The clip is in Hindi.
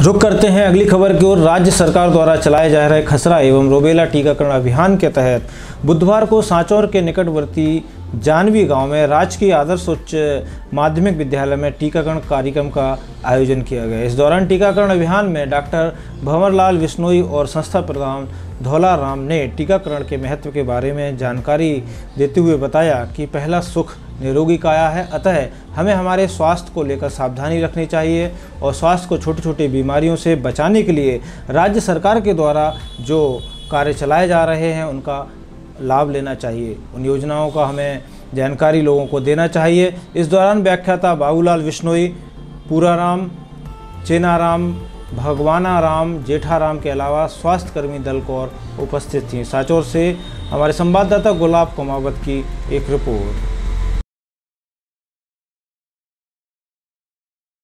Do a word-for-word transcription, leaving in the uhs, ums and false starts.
रुक करते हैं अगली खबर की ओर। राज्य सरकार द्वारा चलाए जा रहे खसरा एवं रूबेला टीकाकरण अभियान के तहत बुधवार को सांचौर के निकटवर्ती जानवी गांव में राजकीय आदर्श उच्च माध्यमिक विद्यालय में टीकाकरण कार्यक्रम का आयोजन किया गया। इस दौरान टीकाकरण अभियान में डॉक्टर भंवरलाल विश्नोई और संस्था प्रधान धौला राम ने टीकाकरण के महत्व के बारे में जानकारी देते हुए बताया कि पहला सुख निरोगी काया है, अतः हमें हमारे स्वास्थ्य को लेकर सावधानी रखनी चाहिए और स्वास्थ्य को छोटी छोटी बीमारियों से बचाने के लिए राज्य सरकार के द्वारा जो कार्य चलाए जा रहे हैं उनका लाभ लेना चाहिए। उन योजनाओं का हमें जानकारी लोगों को देना चाहिए। इस दौरान व्याख्याता बाबूलाल विश्नोई, पूराराम, चेनाराम, भगवानाराम, जेठाराम के अलावा स्वास्थ्यकर्मी दल कौर उपस्थित थीं। सांचौर से हमारे संवाददाता गुलाब कुमावत की एक रिपोर्ट।